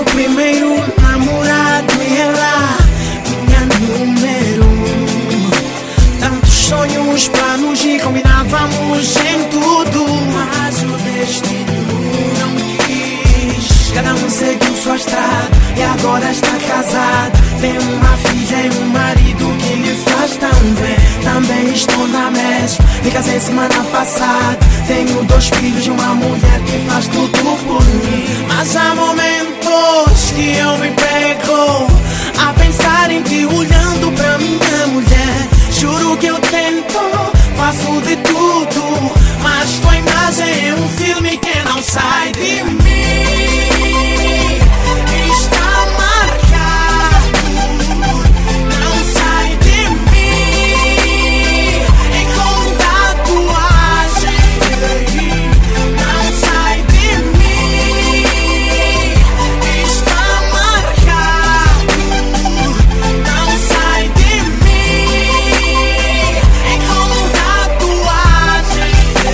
primeiro namorado e ela, minha número 1. Tantos sonhos, planos e combinávamos em tudo, mas o destino não quis. Cada um seguiu sua estrada e agora está casado. Tem uma filha e um marido que lhe faz tão bem. Também estou na mesma, me casei semana passada. Tenho 2 filhos e uma mulher que faz tudo por mim. Mas há momentos que eu me pego a pensar em ti, olhando pra minha mulher. Juro que eu tento, faço de tudo, mas tua imagem é um filme que não sai de mim. Está marcado, não sai de mim. É como tatuagem, não sai de mim. Está marcado, não sai de mim. É como tatuagem,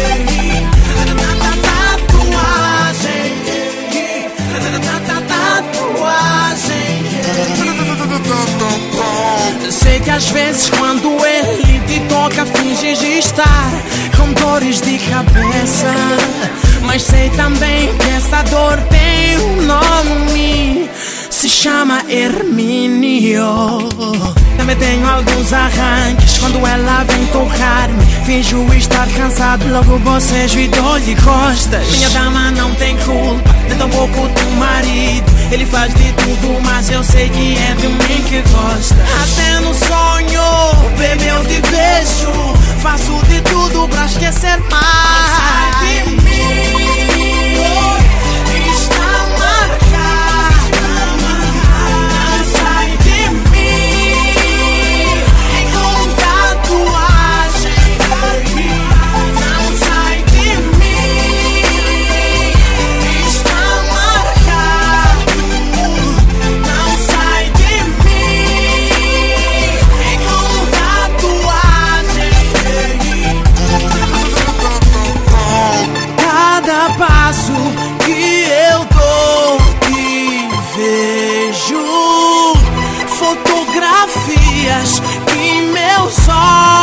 sei que às vezes quando ele te toca finges de estar com dores de cabeça, mas sei também que essa dor tem um nome, se chama Herminio. Também tenho alguns arranques quando ela vem tocar-me. Finjo estar cansado, logo bocejo e dou-lhe costas. Minha dama não tem culpa, nem tão pouco do marido. Ele faz de tudo, mas eu sei que é de mim que gosta. Até no sonho, bebê, eu te vejo. Faço de tudo pra esquecer mais. Sai de mim, está marcado. Não sai de mim, é com tatuagem. Não sai de mim, está marcado. Não sai de mim, é com tatuagem. Cada passo que eu dou te vejo, fotografias que meus olhos